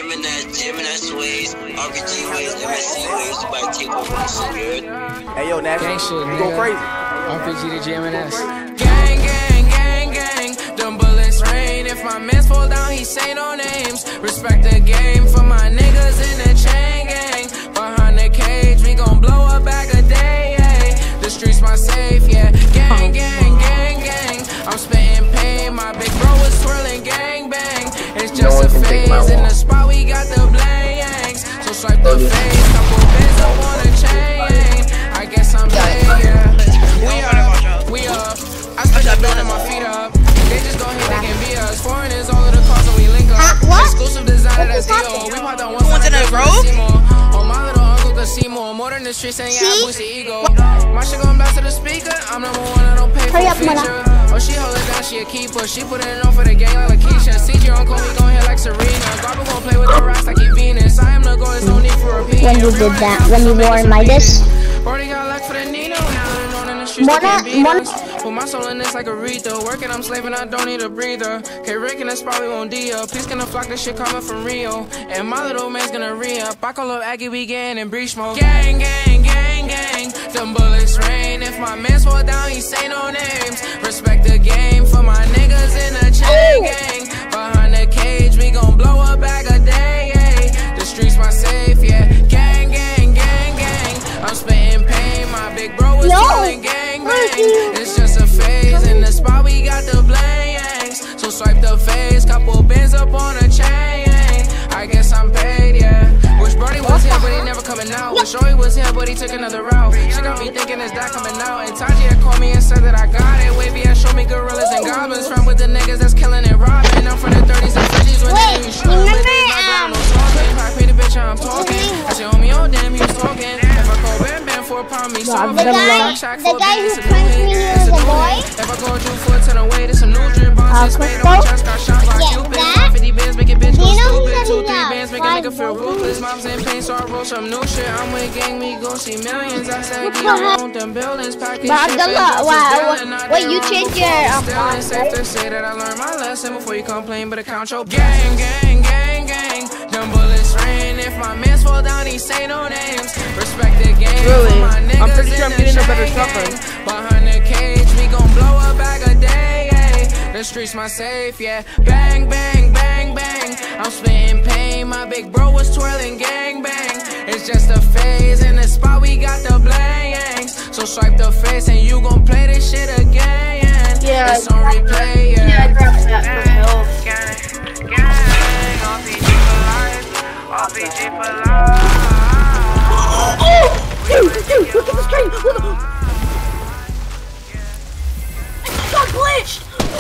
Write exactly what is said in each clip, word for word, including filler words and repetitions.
Gemini, Gemini Sways, R P G Ways, M S C Ways, about to take over the shit. Hey yo, Nash, gang shit, you go crazy. R P G to G M N S. Gang, gang, gang, gang. Them bullets rain. If my mans fall down, he say no names. Respect the game for my niggas in the chain gang. Behind the cage, we gon' blow a bag a day. Ay. The streets my safe, yeah. Gang, gang, gang, gang. I'm spitting pain. My big bro is twirling gang bang. It's just a phase. In the spot, we got the blangs. So swipe the face. Couple bins up on a chain. I guess I'm late, yeah. We up, we up. I spit the building, my feet up. They just gon' hit, they can be us. Foreign is all of the cars when we link up. Uh, Exclusive designer, that's D O. We popped on one side, in the Grove? Oh, my little uncle could see more. More than the streets, and yeah, I boost the ego. My shit gon' bounce to the speaker. I'm number one, I don't pay for the feature. Oh, she hold it down, she a keeper. She put it on for the gang like Lakeisha. C J on call, he gon' hit like Serena. Garba gon' play with the rocks like he Venus. I am the goal, there's no need for a repeat. When you did that, when you wore Midas. Already got luck for the Nino. Now in the streets, they can't beat us. Put my soul in this like Aretha. Working, I'm slaving, I don't need a breather. K Rick and that's probably won't D up. Please gonna flock this shit coming from Rio. And my little man's gonna re-up. I call up Aggie, we getting in breach mode. Gang, gang, gang, gang. Them bullets rain. If my mans fall down, he say no names. Respect the game for my niggas in the chain gang. Behind the cage, we gon' blow a bag a day. Ay. The streets my safe, yeah. Gang, gang, gang, gang. I'm spitting pain. My big bro is telling gang bang. It's just a phase. In the spot, we got the blangs. So swipe the face. Couple bins up on a chain. I guess I'm paid, yeah. Wish Brody was here, but he never coming out. Wish Joey was here, but he took another route. She got me thinking, is that coming out? And Taji had called me and said that I got it. Wavy had showed me gorillas and goblins. From with the niggas that's killing and robbing. I'm from the thirties and fifties when they be shooting. But there's no ground, no talking. I pay the bitch, I'm talking. I say, homie, oh damn, he was talking. If I call Bam Bam for a pound, me solving. The guy, the guy who punched me was a boy? If I call you for a ton away, there's some new drip bombs. Spade on my chest, got shot by Cupid. fifty bands, make a bitch go stupid. Two, three bands, make a nigga feel ruthless. Mom's in pain, so I roll some new shit. I'm with gang, we gon' see millions. I said, get on them buildings, package shit. Wow, wait, you changed your um, It's safe to say that I learned my lesson before you complain, but I count your gang, gang, gang, gang. Them bullets rain. If my mans fall down, he say no names. Respect the game. Really? My I'm pretty niggas sure I'm in the getting a better chain suffering. gang. Behind the cage, we gon' blow a bag a day. Ay. The streets my safe, yeah. Bang, bang, bang, bang. I'm spitting pain. My big bro was twirling gang bang. It's just a phase. In the spot, we got the blangs. So swipe the face and you gon' play this shit again. Yeah, it's on replay, yeah. Yeah, I grabbed that for help. Gang, gang, R P G for life. R P G for life. Oh! Dude, dude, look at the screen! Look at I got glitched!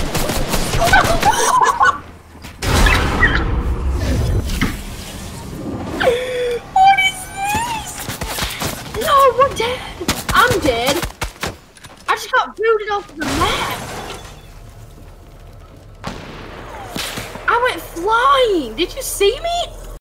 What is this? No, we're dead! I'm dead! I just got booted off the map! I went flying! Did you see me?